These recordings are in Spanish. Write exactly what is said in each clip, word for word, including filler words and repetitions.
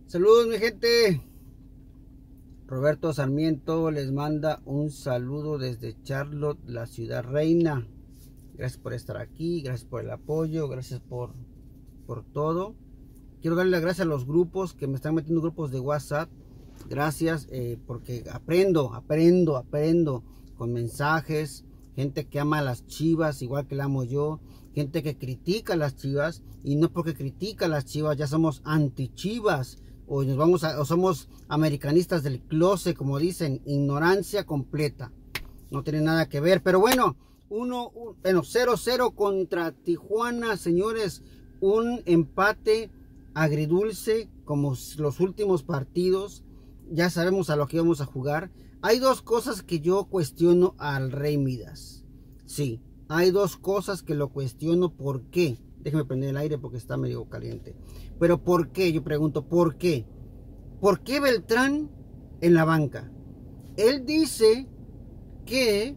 Saludos mi gente. Roberto Sarmiento les manda un saludo desde Charlotte, la ciudad reina. Gracias por estar aquí, gracias por el apoyo, gracias por, por todo. Quiero darle las gracias a los grupos que me están metiendo, grupos de WhatsApp. Gracias eh, porque aprendo, aprendo, aprendo con mensajes. Gente que ama a las Chivas igual que la amo yo. Gente que critica a las Chivas y no porque critica a las Chivas ya somos anti-Chivas. O nos vamos a, o somos americanistas del closet, como dicen, ignorancia completa. No tiene nada que ver, pero bueno, uno, un, bueno, cero cero contra Tijuana, señores, un empate agridulce como los últimos partidos. Ya sabemos a lo que vamos a jugar. Hay dos cosas que yo cuestiono al Rey Midas. Sí, hay dos cosas que lo cuestiono. ¿Por qué? Déjeme prender el aire porque está medio caliente. Pero ¿por qué? Yo pregunto, ¿por qué? ¿Por qué Beltrán en la banca? Él dice que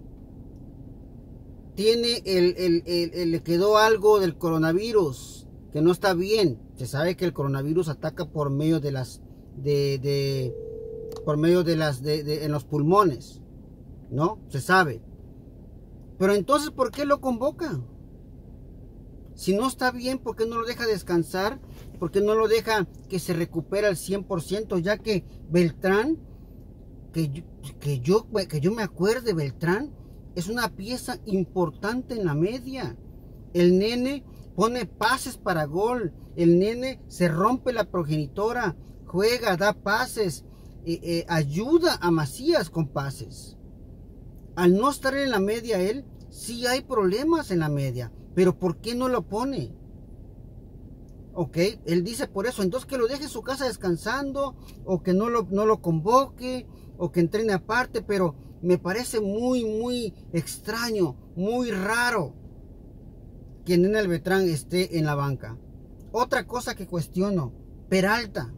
tiene el, el, el, el, le quedó algo del coronavirus, que no está bien. Se sabe que el coronavirus ataca por medio de las, de, de por medio de las, de, de, en los pulmones, ¿no? Se sabe. Pero entonces, ¿por qué lo convoca? Si no está bien, ¿por qué no lo deja descansar? ¿Por qué no lo deja que se recupere al cien por ciento? Ya que Beltrán, que yo, que yo, que yo me acuerde, Beltrán es una pieza importante en la media. El nene pone pases para gol. El nene se rompe la progenitora, juega, da pases, eh, eh, ayuda a Macías con pases. Al no estar en la media él, sí hay problemas en la media. Pero ¿por qué no lo pone? Ok, él dice por eso. Entonces que lo deje en su casa descansando, o que no lo, no lo convoque, o que entrene aparte. Pero me parece muy, muy extraño, muy raro que Nene Beltrán esté en la banca. Otra cosa que cuestiono, Peralta.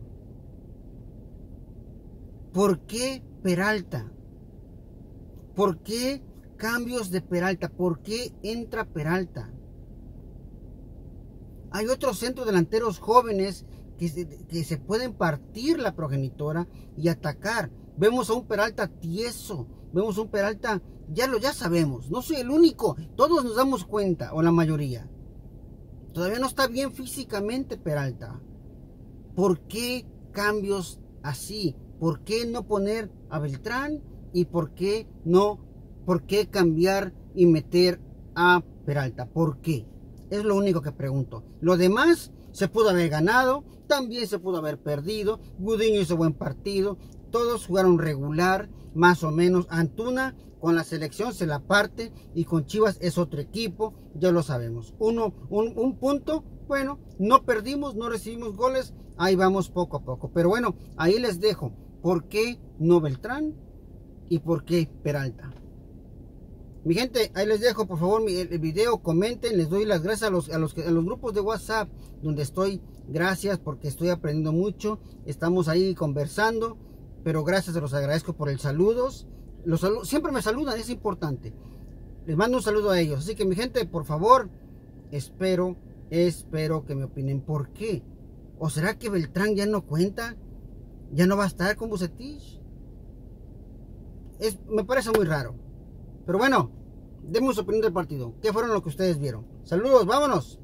¿Por qué Peralta? ¿Por qué cambios de Peralta? ¿Por qué entra Peralta? Hay otros centrodelanteros jóvenes que se, que se pueden partir la progenitora y atacar. Vemos a un Peralta tieso, vemos a un Peralta, ya lo ya sabemos, no soy el único, todos nos damos cuenta, o la mayoría. Todavía no está bien físicamente Peralta. ¿Por qué cambios así? ¿Por qué no poner a Beltrán? ¿Y por qué no, por qué cambiar y meter a Peralta? ¿Por qué? Es lo único que pregunto. Lo demás se pudo haber ganado, también se pudo haber perdido. Gudiño hizo buen partido, todos jugaron regular, más o menos. Antuna con la selección se la parte y con Chivas es otro equipo, ya lo sabemos. Uno, un, un punto, bueno, no perdimos, no recibimos goles, ahí vamos poco a poco. Pero bueno, ahí les dejo. ¿Por qué no Beltrán? ¿Y por qué Peralta? Mi gente, ahí les dejo por favor el video, comenten, les doy las gracias a los, a los, a los grupos de WhatsApp donde estoy, gracias porque estoy aprendiendo mucho, estamos ahí conversando, pero gracias, se los agradezco por el saludos, los saludos, siempre me saludan, es importante, les mando un saludo a ellos, así que mi gente, por favor, espero, espero que me opinen, ¿por qué? ¿O será que Beltrán ya no cuenta? ¿Ya no va a estar con Vucetich? Es, me parece muy raro. Pero bueno, demos su opinión del partido. ¿Qué fueron lo que ustedes vieron? Saludos, vámonos.